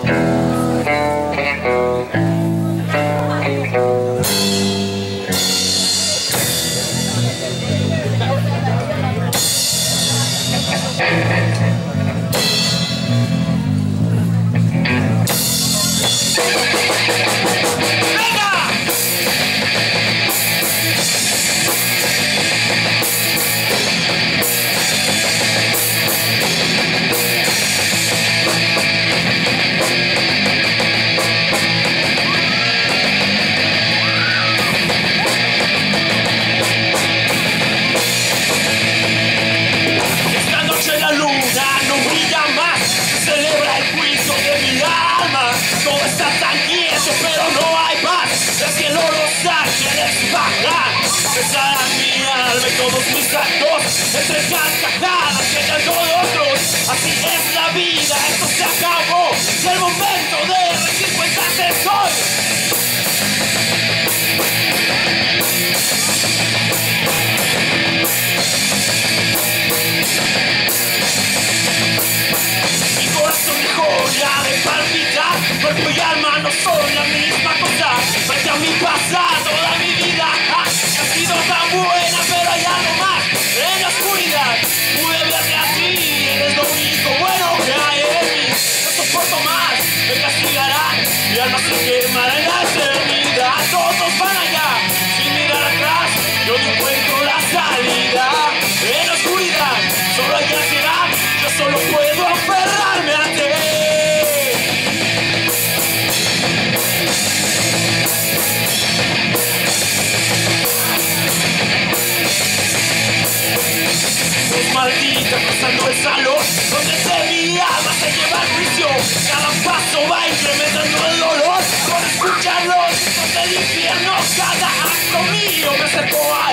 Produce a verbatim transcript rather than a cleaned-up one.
Pesará mi alma y todos mis actos entre carcajadas llegan todos otros. Así es la vida, esto se acabó. Es el momento de rendir cuentas de sol. Mi corazón dejó ya de palpitar. Cuerpo y alma no son la misma cosa. Frente a mi pasado, toda mi vida ha sido tan buena, pero hay algo más. En la oscuridad pude verte a ti. Eres lo único bueno que hay en mí. No soporto más, me castigará. Mi alma se quemará en la eternidad. Todos van allá, sin mirar atrás. Yo no encuentro la salida. En la oscuridad solo hay ansiedad. Yo solo puedo aferrarme a ti. Maldita cruzando el salón donde de mi alma se lleva el juicio. Cada paso va incrementando el dolor. Por escuchar los gritos del infierno, cada acto mío me acercó a